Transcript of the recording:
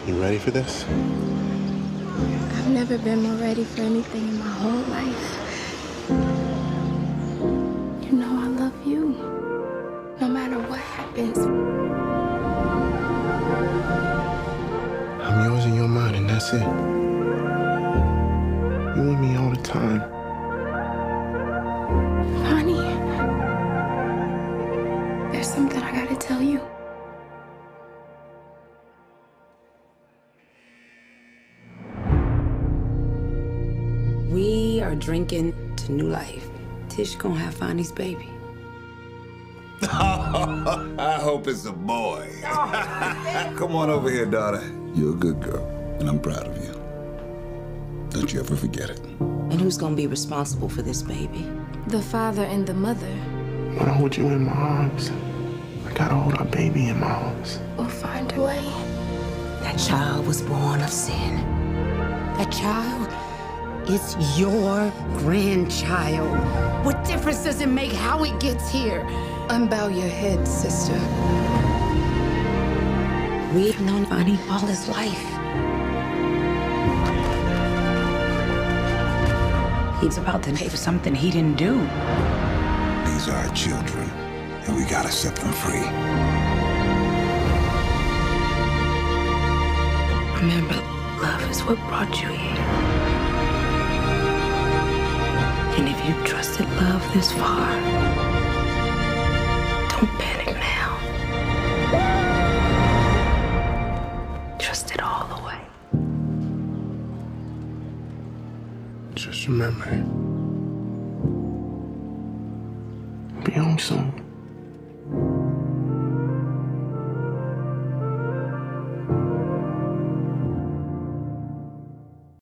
You ready for this? I've never been more ready for anything in my whole life. You know I love you, no matter what happens. I'm yours and you're mine, and that's it. You and me all the time. Honey, there's something I gotta tell you. We are drinking to new life. Tish gonna have Fonny's baby. I hope it's a boy. Come on over here, daughter. You're a good girl, and I'm proud of you. Don't you ever forget it. And who's gonna be responsible for this baby? The father and the mother. When I hold you in my arms, I gotta hold our baby in my arms. We'll find a way. That child was born of sin. That child is your grandchild. What difference does it make how it gets here? Unbow your head, sister. We've known Fonny all his life. He's about to pay for something he didn't do. These are our children, and we gotta set them free. Remember, love is what brought you here. And if you trusted love this far, don't panic now. Trust it all the way. Just remember,